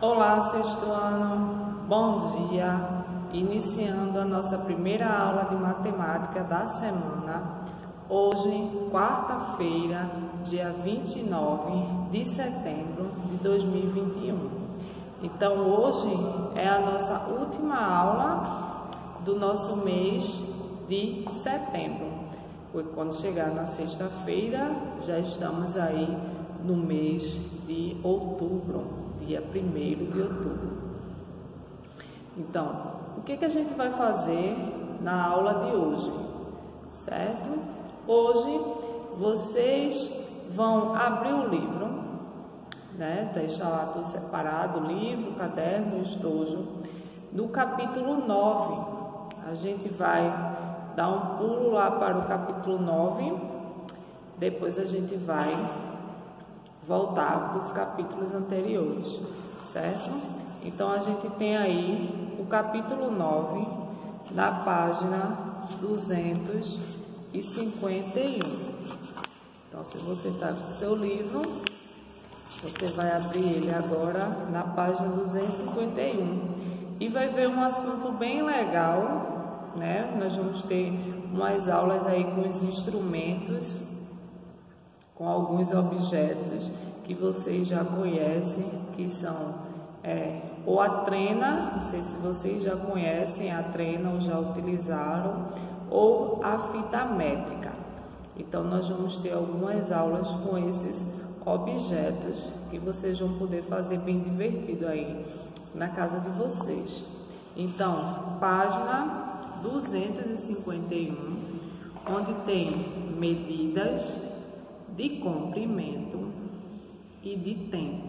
Olá, sexto ano, bom dia! Iniciando a nossa primeira aula de matemática da semana, hoje, quarta-feira, dia 29 de setembro de 2021. Então, hoje é a nossa última aula do nosso mês de setembro. Quando chegar na sexta-feira, já estamos aí no mês de outubro. Dia 1º de outubro. Então, o que a gente vai fazer na aula de hoje, certo? Hoje, vocês vão abrir o livro, né? Deixa lá tudo separado, livro, caderno, estojo. No capítulo 9, a gente vai dar um pulo lá para o capítulo 9, depois a gente vai voltar para os capítulos anteriores, certo? Então, a gente tem aí o capítulo 9 na página 251. Então, se você está com o seu livro, você vai abrir ele agora na página 251 e vai ver um assunto bem legal, né? Nós vamos ter umas aulas aí com os instrumentos, com alguns objetos que vocês já conhecem, que são ou a trena, não sei se vocês já conhecem a trena ou já utilizaram, ou a fita métrica. Então, nós vamos ter algumas aulas com esses objetos que vocês vão poder fazer bem divertido aí na casa de vocês. Então, página 251, onde tem medidas de comprimento e de tempo.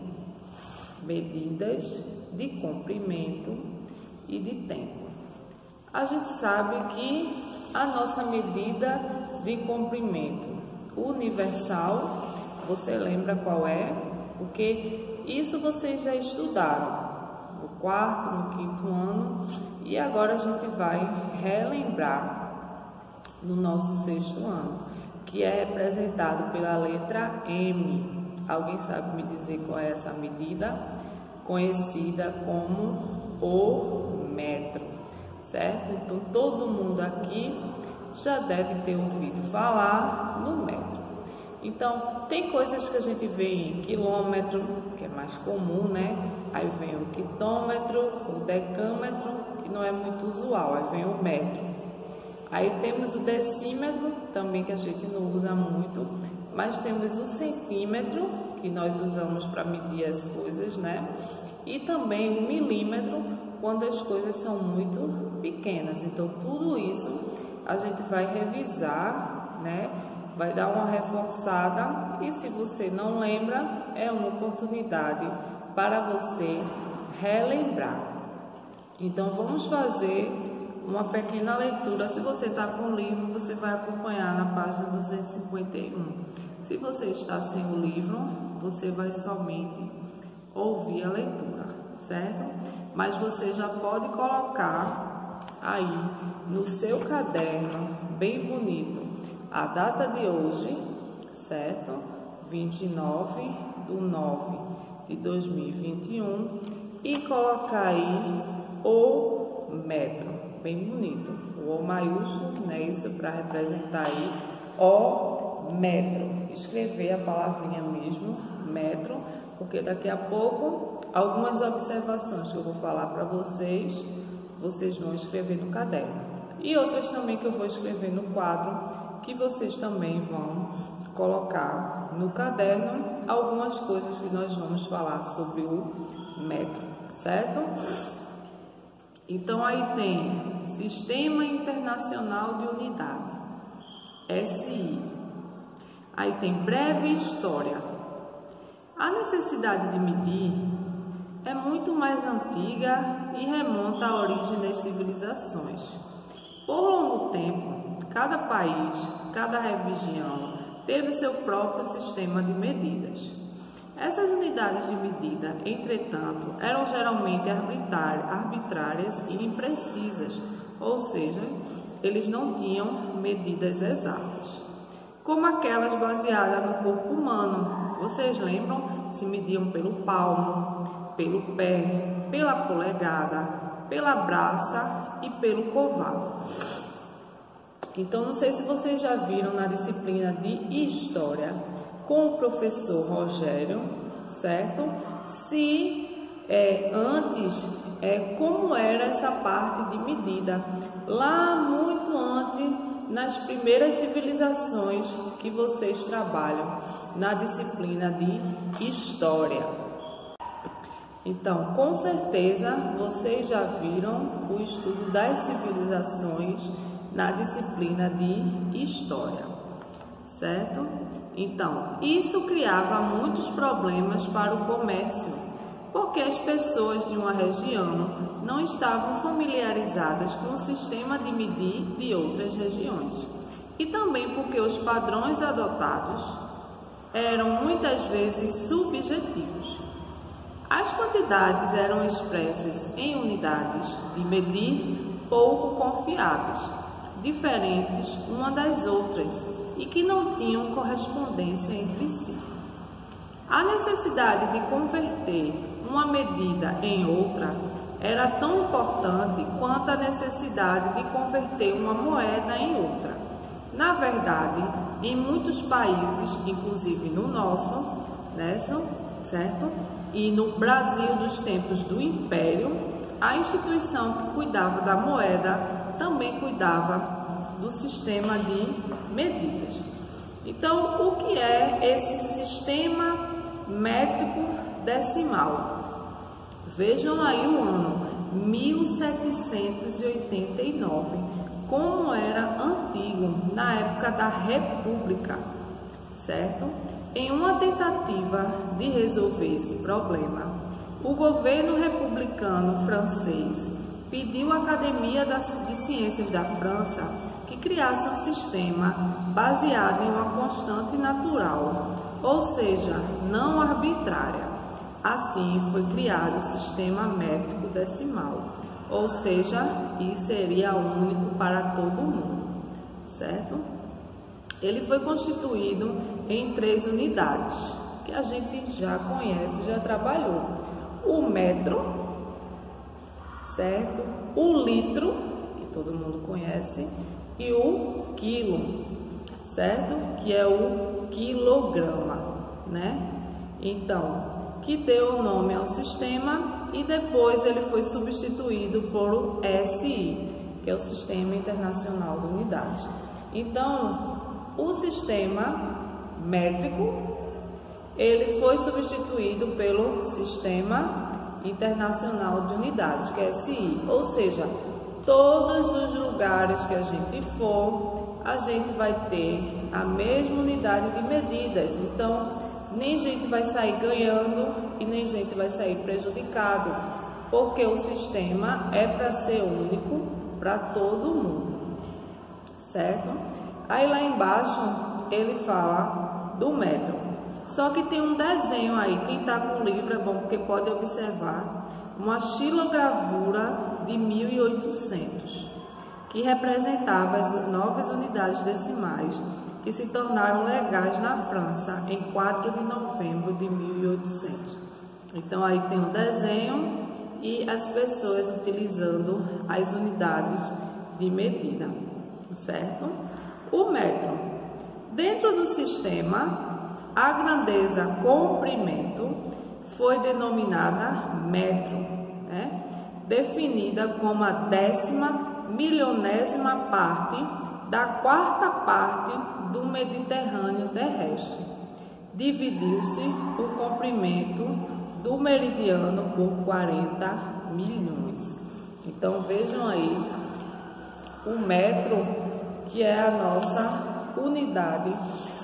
Medidas de comprimento e de tempo. A gente sabe que a nossa medida de comprimento universal, você lembra qual é? Porque isso vocês já estudaram no quarto, no quinto ano, e agora a gente vai relembrar no nosso sexto ano, que é representado pela letra M. Alguém sabe me dizer qual é essa medida? Conhecida como o metro, certo? Então, todo mundo aqui já deve ter ouvido falar no metro. Então, tem coisas que a gente vê em quilômetro, que é mais comum, né? Aí vem o quilômetro, o decâmetro, que não é muito usual, aí vem o metro. Aí temos o decímetro, também que a gente não usa muito, mas temos o centímetro, que nós usamos para medir as coisas, né? E também o milímetro, quando as coisas são muito pequenas. Então, tudo isso a gente vai revisar, né? Vai dar uma reforçada, e se você não lembra, é uma oportunidade para você relembrar. Então, vamos fazer uma pequena leitura. Se você está com o livro, você vai acompanhar na página 251. Se você está sem o livro, você vai somente ouvir a leitura, certo? Mas você já pode colocar aí no seu caderno, bem bonito, a data de hoje, certo? 29/9/2021, e colocar aí o metro, bem bonito, o O maiúsculo, né? Isso para representar aí o metro. Escrever a palavrinha mesmo, metro, porque daqui a pouco algumas observações que eu vou falar para vocês, vocês vão escrever no caderno. E outras também que eu vou escrever no quadro, que vocês também vão colocar no caderno, algumas coisas que nós vamos falar sobre o metro, certo? Então, aí tem Sistema Internacional de Unidade, SI. Aí tem breve história. A necessidade de medir é muito mais antiga e remonta à origem das civilizações. Por longo tempo, cada país, cada região teve seu próprio sistema de medidas. Essas unidades de medida, entretanto, eram geralmente arbitrárias e imprecisas, ou seja, eles não tinham medidas exatas, como aquelas baseadas no corpo humano. Vocês lembram se mediam pelo palmo, pelo pé, pela polegada, pela braça e pelo covado. Então, não sei se vocês já viram na disciplina de História com o professor Rogério, certo? Se antes, como era essa parte de medida, lá muito antes, nas primeiras civilizações que vocês trabalham na disciplina de História. Então, com certeza, vocês já viram o estudo das civilizações na disciplina de História, certo? Então, isso criava muitos problemas para o comércio, porque as pessoas de uma região não estavam familiarizadas com o sistema de medir de outras regiões. E também porque os padrões adotados eram muitas vezes subjetivos. As quantidades eram expressas em unidades de medir pouco confiáveis, diferentes uma das outras e que não tinham correspondência entre si. A necessidade de converter uma medida em outra era tão importante quanto a necessidade de converter uma moeda em outra. Na verdade, em muitos países, inclusive no nosso, certo? E no Brasil dos tempos do Império, a instituição que cuidava da moeda também cuidava do sistema de medidas. Então, o que é esse sistema métrico decimal? Vejam aí o ano 1789, como era antigo na época da República, certo? Em uma tentativa de resolver esse problema, o governo republicano francês pediu à Academia de Ciências da França que criasse um sistema baseado em uma constante natural, ou seja, não arbitrária. Assim foi criado o sistema métrico decimal, ou seja, isso seria único para todo mundo, certo? Ele foi constituído em 3 unidades, que a gente já conhece, já trabalhou. O metro, certo? O litro, que todo mundo conhece, e o quilo, certo? Que é o quilograma, né? Então, que deu o nome ao sistema e depois ele foi substituído por o SI, que é o Sistema Internacional de Unidades. Então, o sistema métrico, ele foi substituído pelo Sistema Internacional de Unidades, que é SI, ou seja, todos os lugares que a gente for, a gente vai ter a mesma unidade de medidas. Então, nem gente vai sair ganhando e nem gente vai sair prejudicado, porque o sistema é para ser único para todo mundo, certo? Aí lá embaixo ele fala do metro, só que tem um desenho aí, quem está com o livro é bom porque pode observar uma xilogravura de 1800, que representava as novas unidades decimais que se tornaram legais na França em 4 de novembro de 1800. Então aí tem um desenho e as pessoas utilizando as unidades de medida, certo? O metro. Dentro do sistema, a grandeza comprimento foi denominada metro, né? Definida como a 10.000.000ª parte da 4ª parte do Mediterrâneo terrestre. Dividiu-se o comprimento do meridiano por 40 milhões. Então vejam aí o metro, que é a nossa unidade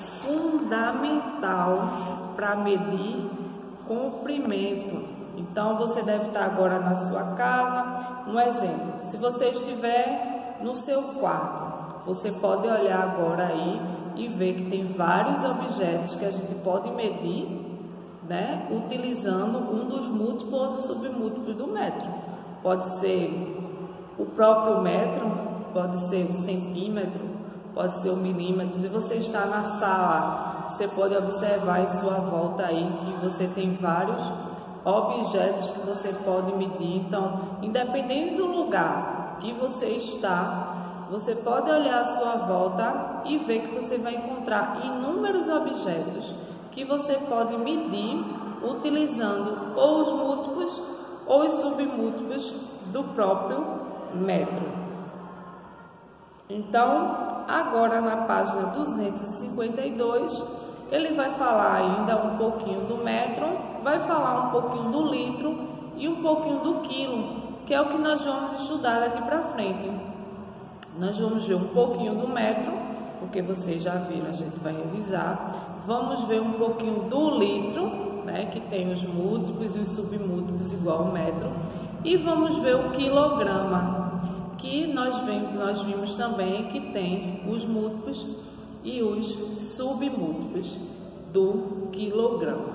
fundamental para medir comprimento. Então você deve estar agora na sua casa. Um exemplo, se você estiver no seu quarto, você pode olhar agora aí e ver que tem vários objetos que a gente pode medir, né, utilizando um dos múltiplos ou dos submúltiplos do metro. Pode ser o próprio metro, pode ser o centímetro, pode ser o milímetro. Se você está na sala, você pode observar em sua volta aí que você tem vários objetos que você pode medir. Então, independente do lugar que você está, você pode olhar à sua volta e ver que você vai encontrar inúmeros objetos que você pode medir utilizando ou os múltiplos ou os submúltiplos do próprio metro. Então, agora na página 252, ele vai falar ainda um pouquinho do metro, vai falar um pouquinho do litro e um pouquinho do quilo, que é o que nós vamos estudar daqui para frente. Nós vamos ver um pouquinho do metro, porque vocês já viram, a gente vai revisar. Vamos ver um pouquinho do litro, né, que tem os múltiplos e os submúltiplos igual ao metro. E vamos ver o quilograma, que nós vimos também que tem os múltiplos e os submúltiplos do quilograma,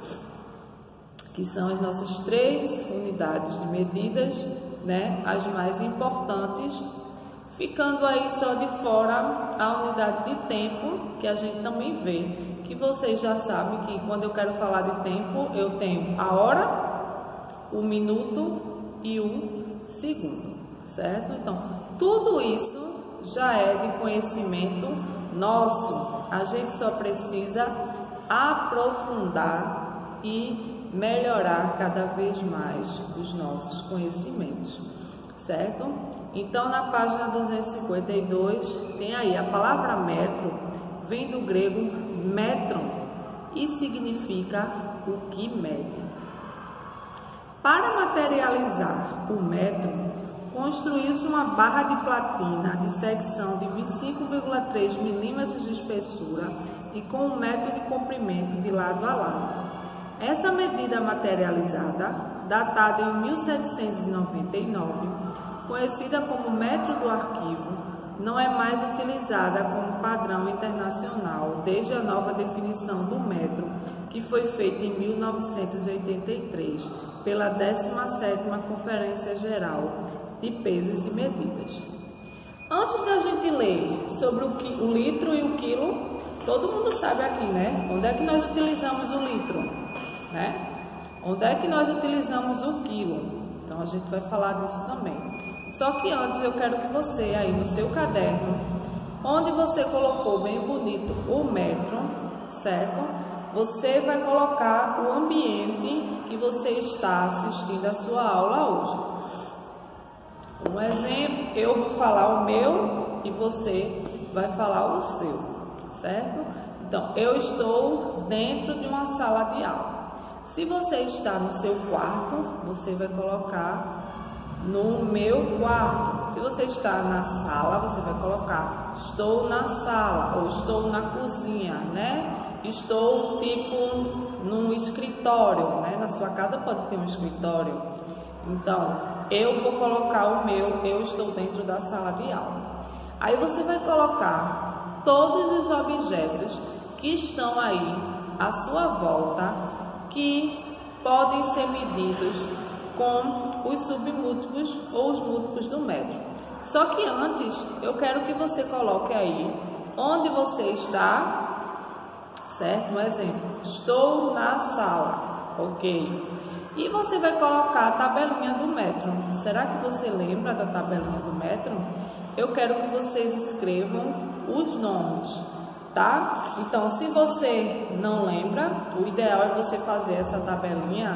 que são as nossas 3 unidades de medidas, né, as mais importantes, ficando aí só de fora a unidade de tempo, que a gente também vê, que vocês já sabem que quando eu quero falar de tempo, eu tenho a hora, o minuto e o segundo, certo? Então, tudo isso já é de conhecimento nosso, a gente só precisa aprofundar e melhorar cada vez mais os nossos conhecimentos, certo? Então, na página 252, tem aí a palavra metro, vem do grego metron e significa o que mede. Para materializar o metro, construiu-se uma barra de platina de secção de 25,3 milímetros de espessura e com 1 metro de comprimento de lado a lado. Essa medida materializada, datada em 1799, conhecida como metro do arquivo, não é mais utilizada como padrão internacional desde a nova definição do metro, que foi feita em 1983 pela 17ª Conferência Geral de Pesos e Medidas. Antes da gente ler sobre o litro e o quilo, todo mundo sabe aqui, né? Onde é que nós utilizamos o litro, né? Onde é que nós utilizamos o quilo? Então, a gente vai falar disso também. Só que antes eu quero que você, aí no seu caderno, onde você colocou bem bonito o metro, certo? Você vai colocar o ambiente que você está assistindo a sua aula hoje. Um exemplo, eu vou falar o meu e você vai falar o seu, certo? Então, eu estou dentro de uma sala de aula. Se você está no seu quarto, você vai colocar no meu quarto. Se você está na sala, você vai colocar estou na sala ou estou na cozinha, né? Estou tipo num escritório, né? Na sua casa pode ter um escritório. Então, eu vou colocar o meu, eu estou dentro da sala de aula. Aí você vai colocar todos os objetos que estão aí à sua volta, que podem ser medidos com os submúltiplos ou os múltiplos do metro. Só que antes, eu quero que você coloque aí onde você está, certo? Um exemplo, estou na sala, ok? E você vai colocar a tabelinha do metro. Será que você lembra da tabelinha do metro? Eu quero que vocês escrevam os nomes, tá? Então, se você não lembra, o ideal é você fazer essa tabelinha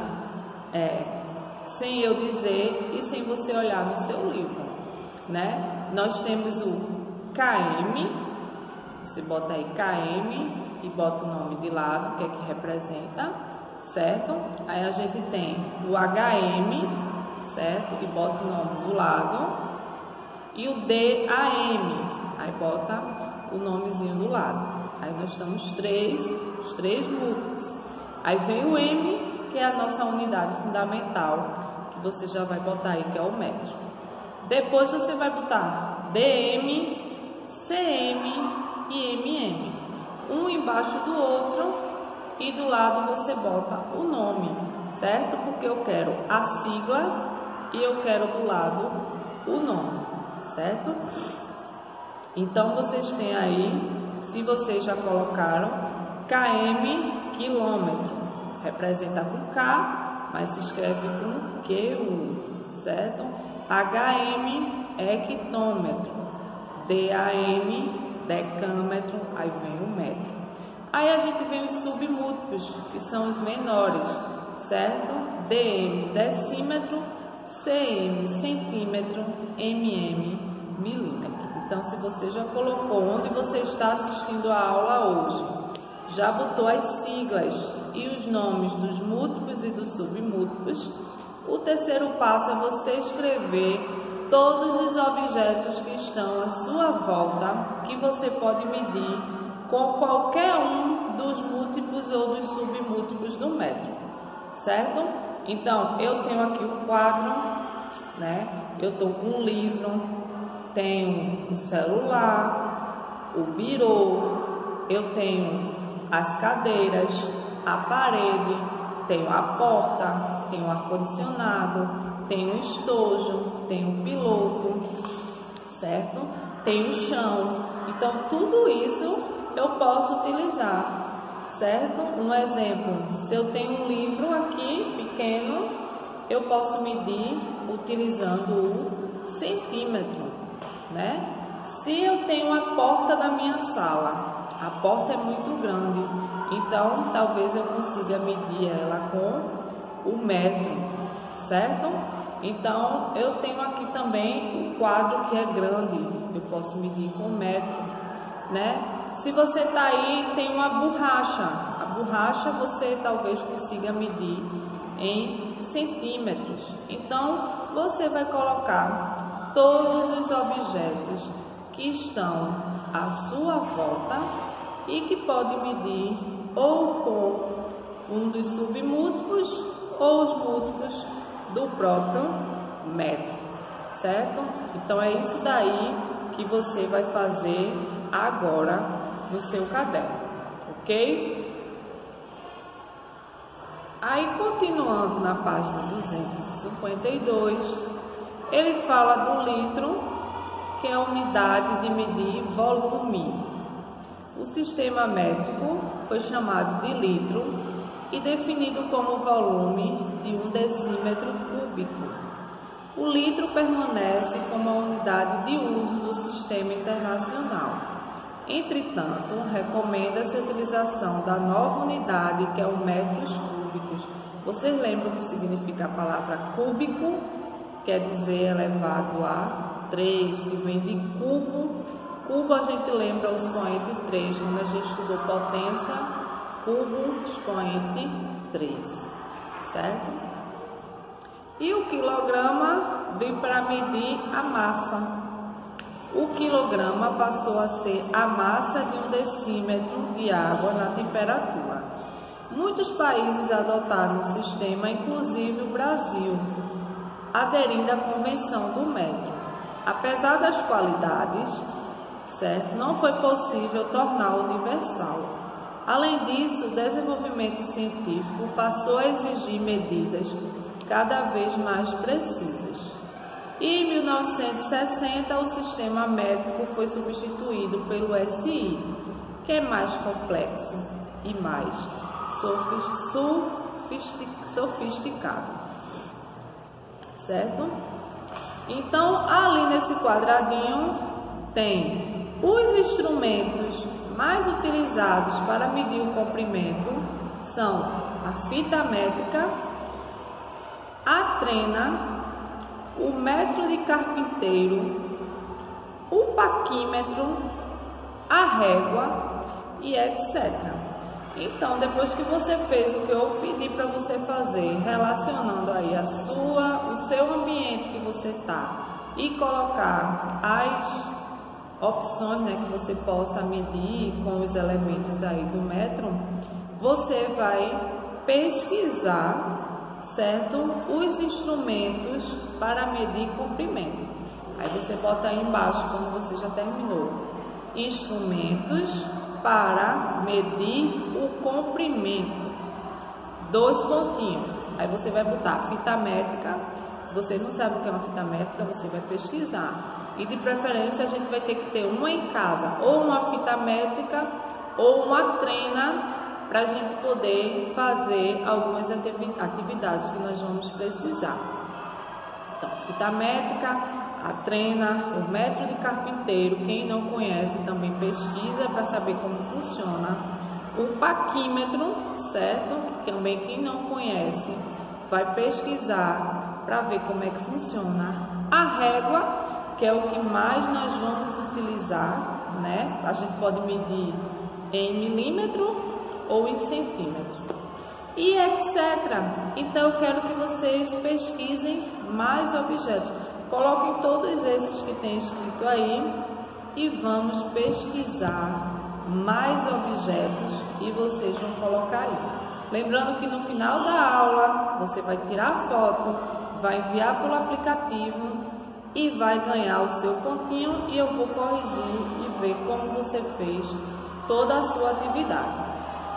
sem eu dizer e sem você olhar no seu livro, né? Nós temos o KM, você bota aí KM e bota o nome de lado, o que é que representa, certo? Aí a gente tem o HM, certo? E bota o nome do lado. E o DAM, aí bota o nomezinho do lado. Aí nós temos os três múltiplos. Aí vem o M, que é a nossa unidade fundamental, que você já vai botar aí, que é o metro. Depois você vai botar DM, CM e MM, um embaixo do outro, e do lado você bota o nome, certo? Porque eu quero a sigla e eu quero do lado o nome, certo? Então, vocês têm aí, se vocês já colocaram, km, quilômetro. Representa com K, mas se escreve com QU, certo? HM, hectômetro. DAM, decâmetro, aí vem o metro. Aí a gente vem os submúltiplos, que são os menores, certo? DM, decímetro, CM, centímetro, MM, milímetro. Então, se você já colocou onde você está assistindo a aula hoje, já botou as siglas e os nomes dos múltiplos e dos submúltiplos, o terceiro passo é você escrever todos os objetos que estão à sua volta, que você pode medir com qualquer um dos múltiplos ou dos submúltiplos do metro, certo? Então, eu tenho aqui o quadro, né? Eu estou com um livro, tenho o celular, o birô, eu tenho as cadeiras, a parede, tenho a porta, tenho o ar-condicionado, tenho o estojo, tenho o piloto, certo? Tenho o chão. Então, tudo isso eu posso utilizar, certo? Um exemplo, se eu tenho um livro aqui pequeno, eu posso medir utilizando o centímetro, né? Se eu tenho a porta da minha sala, a porta é muito grande, então talvez eu consiga medir ela com o metro, certo? Então, eu tenho aqui também o quadro que é grande, eu posso medir com metro, né? Se você está aí, tem uma borracha. A borracha você talvez consiga medir em centímetros. Então, você vai colocar todos os objetos que estão à sua volta e que pode medir ou com um dos submúltiplos ou os múltiplos do próprio metro, certo? Então, é isso daí que você vai fazer agora no seu caderno, ok? Aí, continuando na página 252, ele fala do litro, que é a unidade de medir volume. O sistema métrico foi chamado de litro e definido como volume de 1 decímetro cúbico. O litro permanece como a unidade de uso do sistema internacional. Entretanto, recomenda-se a utilização da nova unidade, que é o metros cúbicos. Vocês lembram o que significa a palavra cúbico? Quer dizer elevado a 3, que vem de cubo. Cubo a gente lembra o expoente 3, quando a gente estudou potência, cubo, expoente 3, certo? E o quilograma vem para medir a massa. O quilograma passou a ser a massa de 1 decímetro de água na temperatura. Muitos países adotaram o sistema, inclusive o Brasil, aderindo à convenção do metro. Apesar das qualidades, certo, não foi possível torná-lo universal. Além disso, o desenvolvimento científico passou a exigir medidas cada vez mais precisas. E em 1960, o sistema métrico foi substituído pelo SI, que é mais complexo e mais sofisticado, certo? Então, ali nesse quadradinho tem os instrumentos mais utilizados para medir o comprimento, são a fita métrica, a trena, o metro de carpinteiro, o paquímetro, a régua e etc. Então, depois que você fez o que eu pedi para você fazer, relacionando aí o seu ambiente que você está e colocar as opções, né, que você possa medir com os elementos aí do metro, você vai pesquisar, certo, os instrumentos para medir comprimento. Aí você bota aí embaixo, como você já terminou, instrumentos para medir o comprimento, 2 pontinhos. Aí você vai botar fita métrica. Se você não sabe o que é uma fita métrica, você vai pesquisar. E de preferência a gente vai ter que ter uma em casa, ou uma fita métrica ou uma trena, para a gente poder fazer algumas atividades que nós vamos precisar. Então, fita métrica, a trena, o método de carpinteiro, quem não conhece também pesquisa para saber como funciona. O paquímetro, certo? Também quem não conhece vai pesquisar para ver como é que funciona. A régua, que é o que mais nós vamos utilizar, né? A gente pode medir em milímetro ou em centímetro. E etc. Então eu quero que vocês pesquisem mais objetos. Coloquem todos esses que tem escrito aí e vamos pesquisar mais objetos e vocês vão colocar aí. Lembrando que no final da aula você vai tirar a foto, vai enviar pelo aplicativo e vai ganhar o seu pontinho e eu vou corrigir e ver como você fez toda a sua atividade.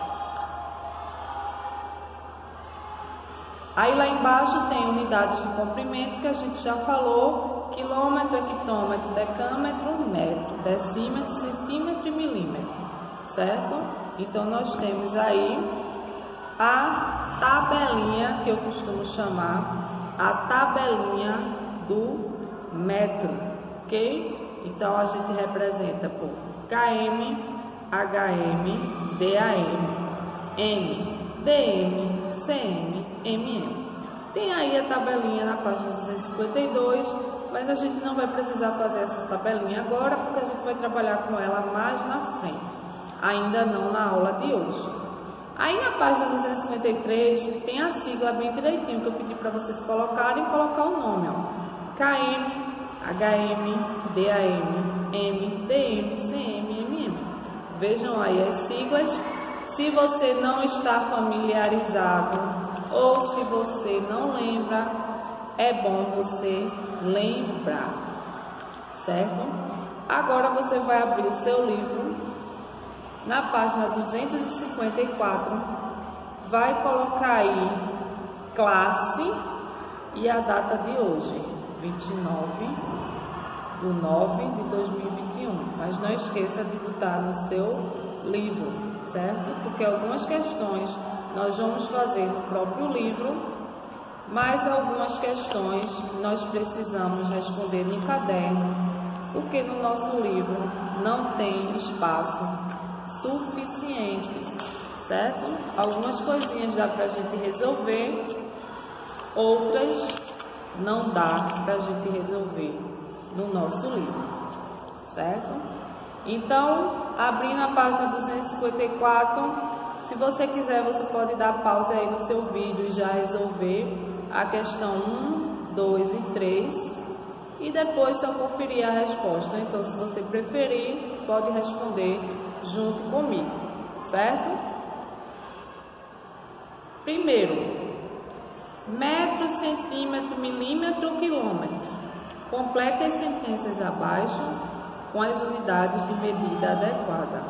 Aí lá embaixo tem unidades de comprimento que a gente já falou: quilômetro, hectômetro, decâmetro, metro, decímetro, centímetro e milímetro, certo? Então nós temos aí a tabelinha que eu costumo chamar a tabelinha do metro, ok? Então a gente representa por km, hm, dam, m, dm, cm, mm. Tem aí a tabelinha na página 252, mas a gente não vai precisar fazer essa tabelinha agora, porque a gente vai trabalhar com ela mais na frente, ainda não na aula de hoje. Aí na página 253 tem a sigla bem direitinho que eu pedi para vocês colocarem e colocar o nome, ó. KM, HM, DAM, M, DM, CM, MM. Vejam aí as siglas. Se você não está familiarizado ou se você não lembra, é bom você lembrar, certo? Agora você vai abrir o seu livro, na página 254, vai colocar aí classe e a data de hoje, 29/9/2021. Mas não esqueça de botar no seu livro, certo? Porque algumas questões nós vamos fazer no próprio livro, mas algumas questões nós precisamos responder no caderno, porque no nosso livro não tem espaço suficiente, certo? Algumas coisinhas dá pra gente resolver, outras não dá pra gente resolver no nosso livro, certo? Então, abrindo a página 254, se você quiser, você pode dar pausa aí no seu vídeo e já resolver a questão 1, 2 e 3 e depois só conferir a resposta. Então, se você preferir, pode responder junto comigo, certo? Primeiro, metro, centímetro, milímetro, quilômetro. Complete as sentenças abaixo com as unidades de medida adequada.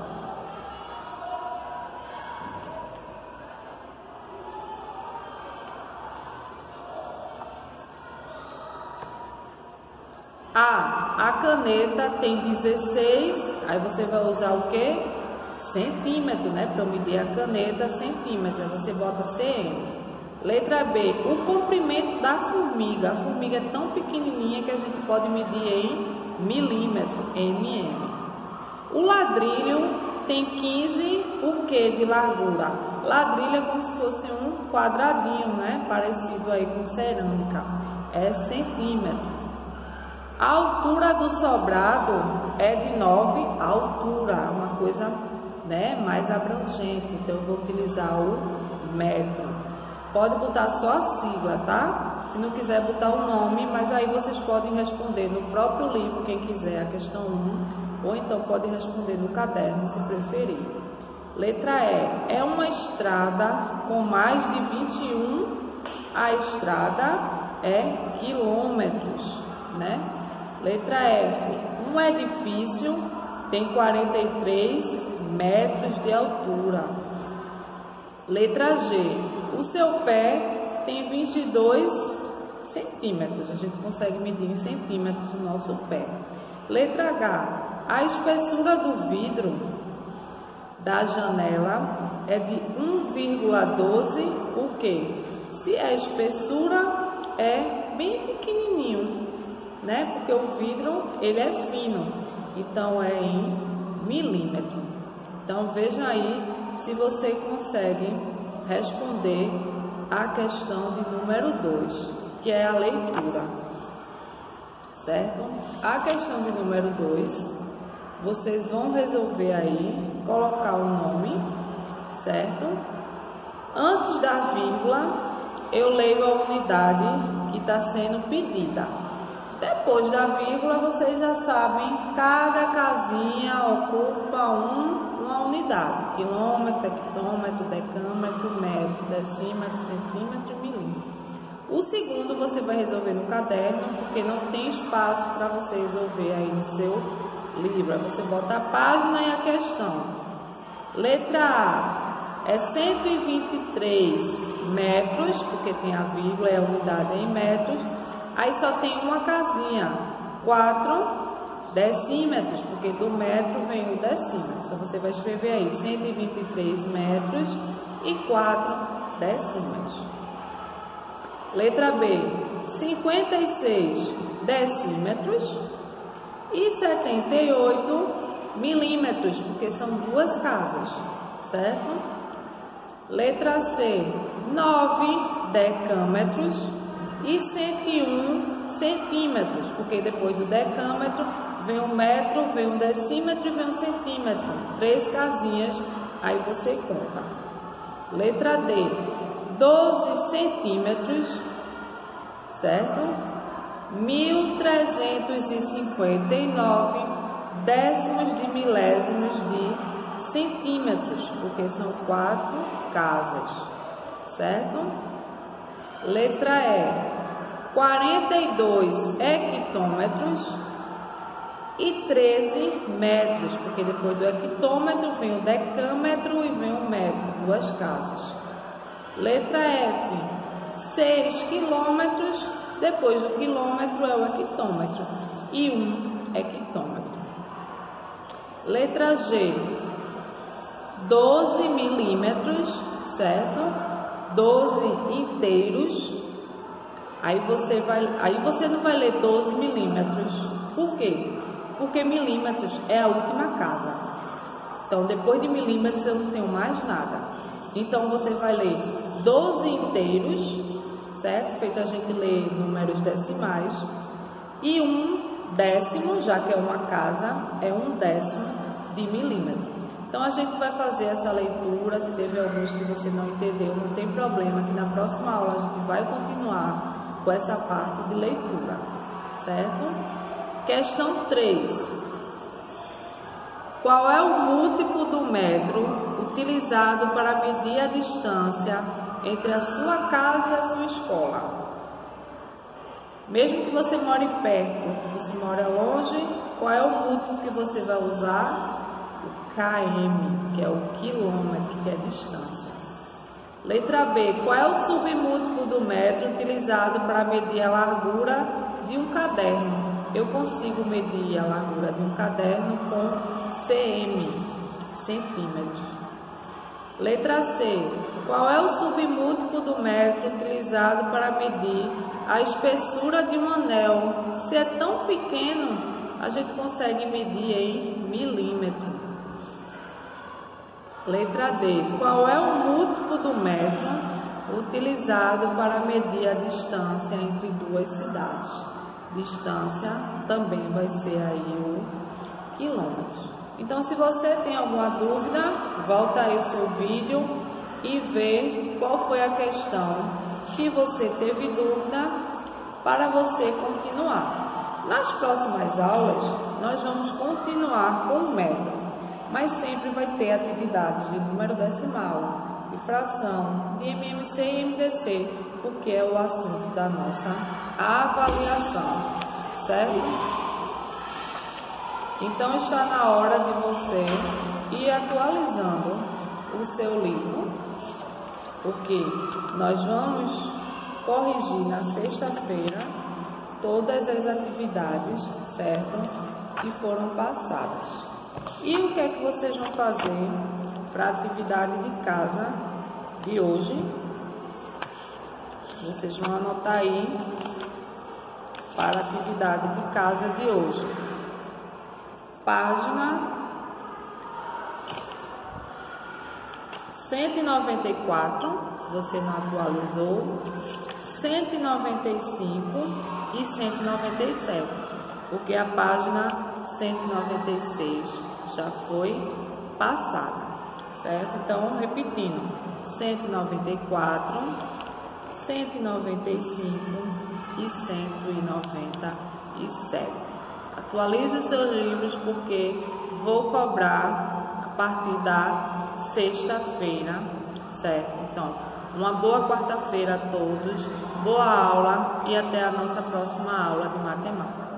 A caneta tem 16, aí você vai usar o que? Centímetro, né? Para medir a caneta, centímetro, aí você bota cm. Letra B, o comprimento da formiga. A formiga é tão pequenininha que a gente pode medir em milímetro, mm. O ladrilho tem 15, o que de largura? Ladrilho é como se fosse um quadradinho, né? Parecido aí com cerâmica, é centímetro. A altura do sobrado é de 9 altura, uma coisa, né, mais abrangente. Então eu vou utilizar o metro. Pode botar só a sigla, tá? Se não quiser botar o nome, mas aí vocês podem responder no próprio livro, quem quiser, a questão 1, ou então pode responder no caderno, se preferir. Letra E, é uma estrada com mais de 21, a estrada é quilômetros, né? Letra F, um edifício tem 43 metros de altura. Letra G, o seu pé tem 22 centímetros. A gente consegue medir em centímetros o nosso pé. Letra H. A espessura do vidro da janela é de 1,12 o quê? Se a espessura é bem pequenininho, né? Porque o vidro, ele é fino, então é em milímetro. Então veja aí se você consegue responder a questão de número 2, que é a leitura, certo? A questão de número 2, vocês vão resolver aí, colocar o nome, certo? Antes da vírgula, eu leio a unidade que está sendo pedida. Depois da vírgula, vocês já sabem, cada casinha ocupa uma unidade. Quilômetro, hectômetro, decâmetro, metro, decímetro, centímetro e milímetro. O segundo você vai resolver no caderno, porque não tem espaço para você resolver aí no seu livro. Aí você bota a página e a questão. Letra A é 123 metros, porque tem a vírgula, é a unidade em metros. Aí só tem uma casinha, 4 decímetros, porque do metro vem o decímetro. Então você vai escrever aí 123 metros e 4 decímetros. Letra B, 56 decímetros e 78 milímetros, porque são duas casas, certo? Letra C, 9 decâmetros e 101 centímetros, porque depois do decâmetro vem um metro, vem um decímetro e vem um centímetro. 3 casinhas, aí você conta. Letra D, 12 centímetros, certo? 1.359 décimos de milésimos de centímetros, porque são 4 casas, certo? Letra E, 42 hectômetros e 13 metros, porque depois do hectômetro vem o decâmetro e vem o metro, 2 casas. Letra F, 6 quilômetros, depois do quilômetro é o hectômetro e 1 hectômetro. Letra G, 12 milímetros, certo? 12 inteiros. Aí você não vai ler 12 milímetros. Por quê? Porque milímetros é a última casa. Então, depois de milímetros eu não tenho mais nada. Então, você vai ler 12 inteiros, certo? Feito a gente ler números decimais. E 1 décimo, já que é uma casa, é 1 décimo de milímetro. Então, a gente vai fazer essa leitura. Se teve alguns que você não entendeu, não tem problema, que na próxima aula a gente vai continuar com essa parte de leitura, certo? Questão 3. Qual é o múltiplo do metro utilizado para medir a distância entre a sua casa e a sua escola? Mesmo que você more perto, que você mora longe, qual é o múltiplo que você vai usar? O km, que é o quilômetro, que é a distância. Letra B, qual é o submúltiplo do metro utilizado para medir a largura de um caderno? Eu consigo medir a largura de um caderno com cm, centímetros. Letra C, qual é o submúltiplo do metro utilizado para medir a espessura de um anel? Se é tão pequeno, a gente consegue medir em milímetro. Letra D, qual é o múltiplo do metro utilizado para medir a distância entre duas cidades? Distância também vai ser aí o quilômetro. Então, se você tem alguma dúvida, volta aí o seu vídeo e vê qual foi a questão que você teve dúvida para você continuar. Nas próximas aulas, nós vamos continuar com o método, mas sempre vai ter atividades de número decimal, de fração, de MMC e MDC, porque é o assunto da nossa avaliação, certo? Então, está na hora de você ir atualizando o seu livro, porque nós vamos corrigir na sexta-feira todas as atividades, certo? Que foram passadas. E o que é que vocês vão fazer para a atividade de casa de hoje? Vocês vão anotar aí para a atividade de casa de hoje. Página 194, se você não atualizou, 195 e 197, porque a página 196 já foi passada, certo? Então, repetindo, 194, 195 e 197. Atualize os seus livros porque vou cobrar a partir da sexta-feira, certo? Então, uma boa quarta-feira a todos, boa aula e até a nossa próxima aula de matemática.